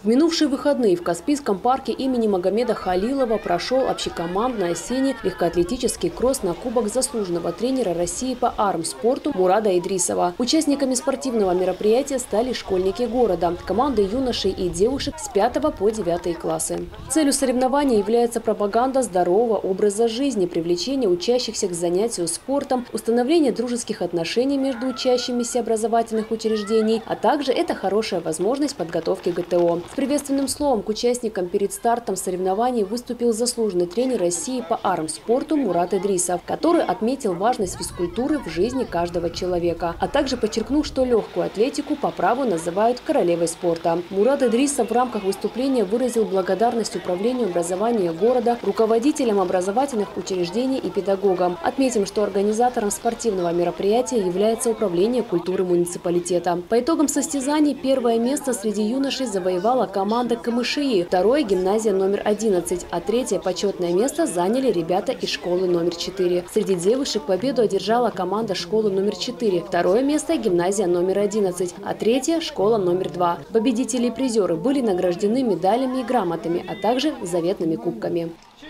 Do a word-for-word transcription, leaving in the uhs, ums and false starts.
В минувшие выходные в Каспийском парке имени Магомеда Халилова прошел общекомандный осенний легкоатлетический кросс на Кубок заслуженного тренера России по армспорту Мурада Идрисова. Участниками спортивного мероприятия стали школьники города, команды юношей и девушек с пятого по девятый классы. Целью соревнований является пропаганда здорового образа жизни, привлечение учащихся к занятию спортом, установление дружеских отношений между учащимися образовательных учреждений, а также это хорошая возможность подготовки ГТО. С приветственным словом к участникам перед стартом соревнований выступил заслуженный тренер России по армспорту Мурад Идрисов, который отметил важность физкультуры в жизни каждого человека, а также подчеркнул, что легкую атлетику по праву называют королевой спорта. Мурад Идрисов в рамках выступления выразил благодарность управлению образования города, руководителям образовательных учреждений и педагогам. Отметим, что организатором спортивного мероприятия является управление культуры муниципалитета. По итогам состязаний первое место среди юношей завоевала команда КМШИ, второе – гимназия номер одиннадцать, а третье почетное место заняли ребята из школы номер четыре. Среди девушек победу одержала команда школы номер четыре, второе место – гимназия номер одиннадцать, а третье – школа номер два. Победители и призеры были награждены медалями и грамотами, а также заветными кубками.